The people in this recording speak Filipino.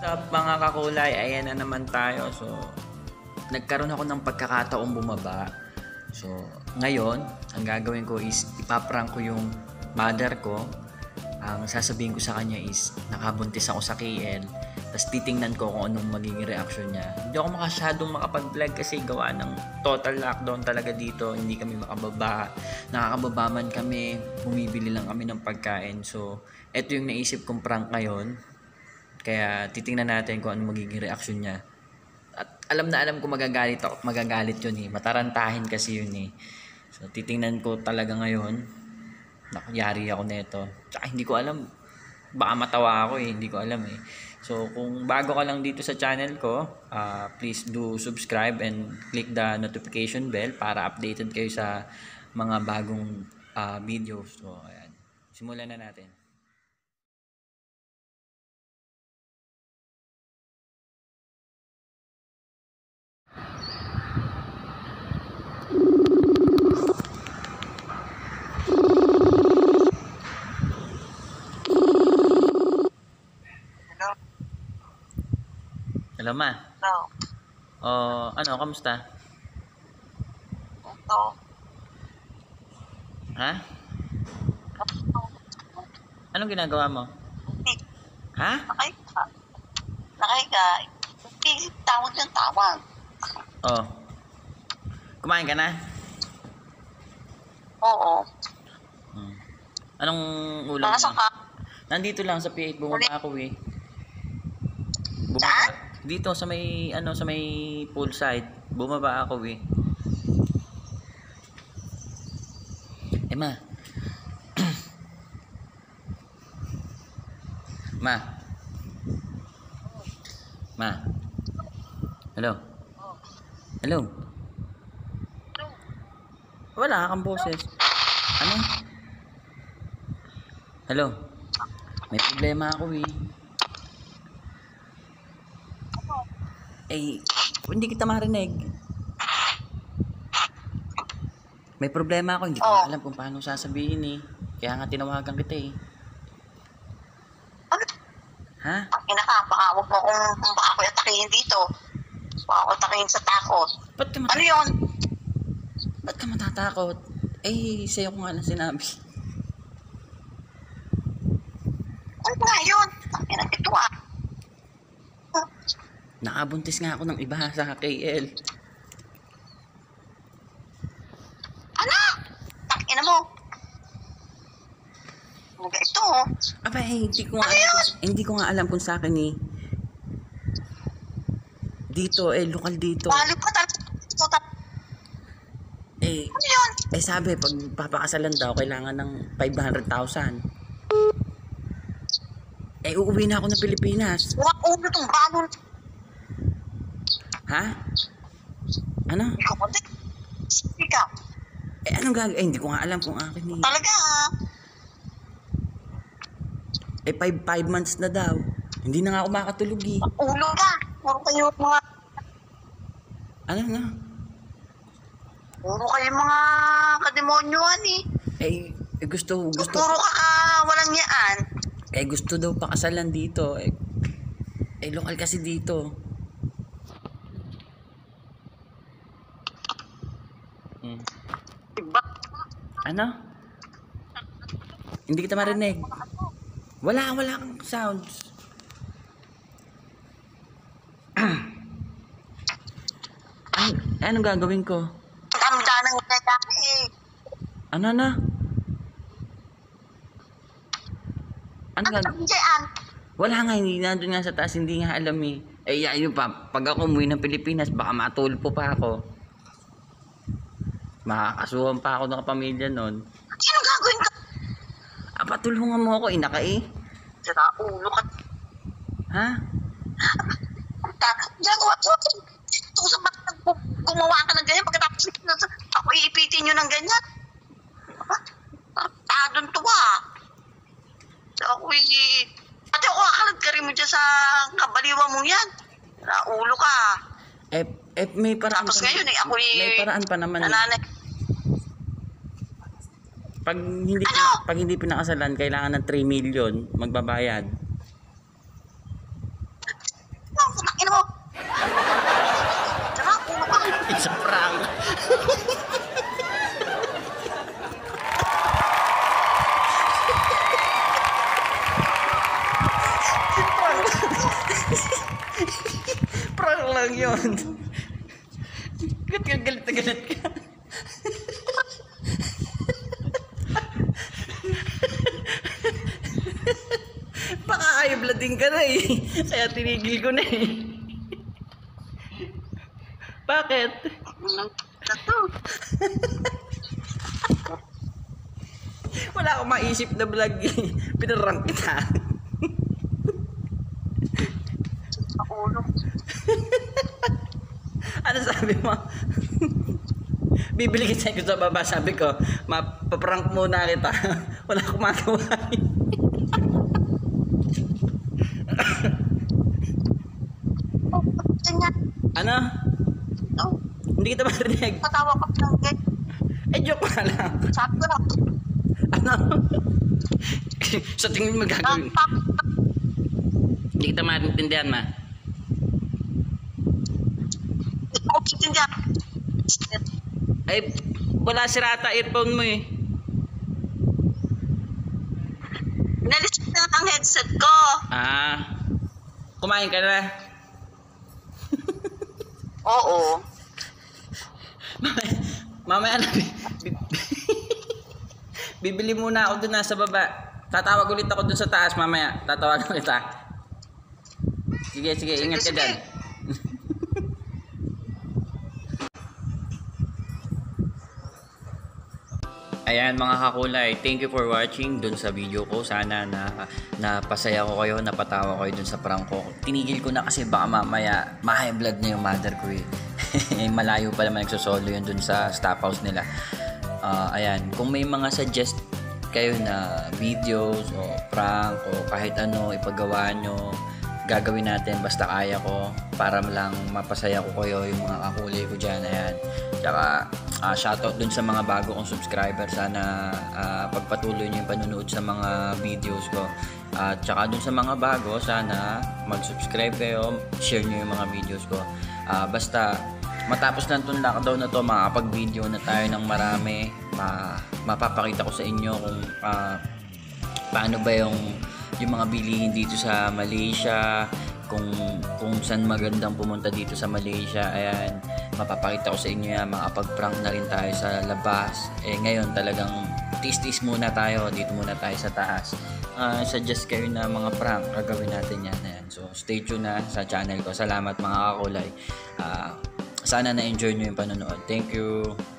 Up mga kakulay, ayan na naman tayo. So, nagkaroon ako ng pagkakataong bumaba. So, ngayon, ang gagawin ko is ipaprank ko yung mother ko. Ang sasabihin ko sa kanya is nakabuntis ako sa KL. Tapos titingnan ko kung anong magiging reaction niya. Hindi ako masyadong makapag-vlog kasi gawa ng total lockdown talaga dito. Hindi kami makababa. Nakakababa man kami. Bumibili lang kami ng pagkain. So, eto yung naisip kong prank ngayon. Kaya titingnan natin kung ano magiging reaction niya. At alam na alam ko magagalit ako. Magagalit yun eh. Matarantahin kasi yun eh. So titingnan ko talaga ngayon. Nakayari ako nito. Tsaka hindi ko alam. Baka matawa ako eh. Hindi ko alam eh. So kung bago ka lang dito sa channel ko, please do subscribe and click the notification bell para updated kayo sa mga bagong videos. So ayan. Simulan na natin. Hello, ma. Hello. Ano, kamusta? Ito. Ha? Anong ginagawa mo? Hindi. Ha? Nakahiga. Nakahiga. Hindi. Tawag ng tawag. Oh. Kumain ka na? Oo. Anong ulam Nasaan mo? ka? Nandito lang sa P8. Bumaba ako eh. Saan? Dito sa may sa may poolside. Bumaba ako eh. Ma. Ma. Ma. Hello. Hello. Wala kang boses. Ano? Hello. May problema ako eh. Eh, hindi kita marinig. May problema ako, hindi ko alam kung paano sasabihin eh. Kaya nga tinawagan kita eh. Ano? Ha? Baka huwag mo kung baka ako atakihin dito. Baka ako atakihin sa takot. Ba't ka Ano yun? Ba't ka matatakot? Eh, sa'yo ko nga na sinabi. Ano nga yun? Ang ito ah. Nakabuntis nga ako ng iba sa KL. Ano? Takina mo. Mga ito oh. Aba, hindi ko nga alam kung sa akin eh. Dito, lokal dito. Balo ka talaga. Eh, Ano yun? sabi, pag papakasalan daw, kailangan ng 500,000. Uuwi na ako ng Pilipinas. Huwag ulo itong balon. Ha? Ano? Ikaw pa din. Ikaw. Anong gagawin? Hindi ko nga alam kung akin eh. Talaga ah. 5 months na daw. Hindi na nga ako makatulog eh. Ulo ka. Puro kayo mga... Ano na? Puro kayo mga kademonyoan eh. Gusto. Puro ka walang yaan. Gusto daw pakasalan dito. Lokal kasi dito. Iba. Ano? Hindi kita marinig. Wala kang sounds. Anong gagawin ko? Ganda ng lalaki eh. Ano na? Ano Ano gagawin? dyan? Wala nga, hindi nandun nga sa taas, hindi nga alam eh. Yun pa, pag ako umuwi ng Pilipinas, baka matulpo pa ako. Makakasuhan pa ako ng kapamilya nun. Ano gagawin ka? Patulungan mo ako, inaka eh. Sira ulo ka. Ha? Gagawa ko. Tusap ba't gumawa ka ng ganyan pagkatapos ako iipitin nyo ng ganyan? Tadon to ah. Ako Ate ako akalagkari mo dyan sa kabaliwa mo yan. Sira ulo ka. May paraan. Tapos ngayon ako may paraan pa naman. Nananay. Pag hindi pinakasalan, kailangan ng 3 million magbabayad. sa prank. Prank lang yun. Galit na galit ka. Baka ayoblading ka na eh. Kaya tinigil ko na eh. Bakit? Ito. Wala akong maisip na vlog eh. Pinarang kita. Sa ulo. Ano sabi mo? Bibili kita ko sa baba. Sabi ko, mapaprank muna kita. Wala akong magawa eh. Ano? Oh, Hindi kita marinig. patawa ka lang guys. Eh, joke ka lang. Sabi ko lang. Ano? Sa tingin mo gagawin? Hindi kita maintindihan, ma. Hindi ko maintindihan. Ay, wala sira ata earphone mo eh. Inalis ko na ang headset ko. Ah, kumain ka na? Oo. Mamaya na. Bibili muna ako dun nasa baba. Tatawag ulit ako dun sa taas mamaya. Tatawagan kita. Sige, ingat ka dyan. Ayan mga kakulay, thank you for watching dun sa video ko. Sana napasaya ko kayo, napatawa ko kayo dun sa prank ko. Tinigil ko na kasi baka mamaya ma-high blood na yung mother ko eh. Malayo pa naman nagsosolo yun dun sa staff house nila. Ayan, kung may mga suggest kayo na videos o prank o kahit ano ipagawa nyo, gagawin natin basta kaya ko para lang mapasaya ko kayo yung mga kakulay ko dyan. Ayan. Tsaka shoutout dun sa mga bago kong subscriber. Sana pagpatuloy nyo yung panunood sa mga videos ko. Tsaka dun sa mga bago, sana mag-subscribe kayo, share nyo yung mga videos ko. Basta matapos ng itong lockdown na to, makakapag-video na tayo ng marami. Mapapakita ko sa inyo kung paano ba yung mga bilihin dito sa Malaysia, kung saan magandang pumunta dito sa Malaysia. Ayan, mapapakita ko sa inyo yan. Makapag-prank na rin tayo sa labas. Ngayon talagang tis-tis muna tayo, dito muna tayo sa taas. Suggest kayo na mga prank, gagawin natin yan. Ayan. So stay tuned na sa channel ko. Salamat mga kakulay. Sana na-enjoy nyo yung panonood. Thank you.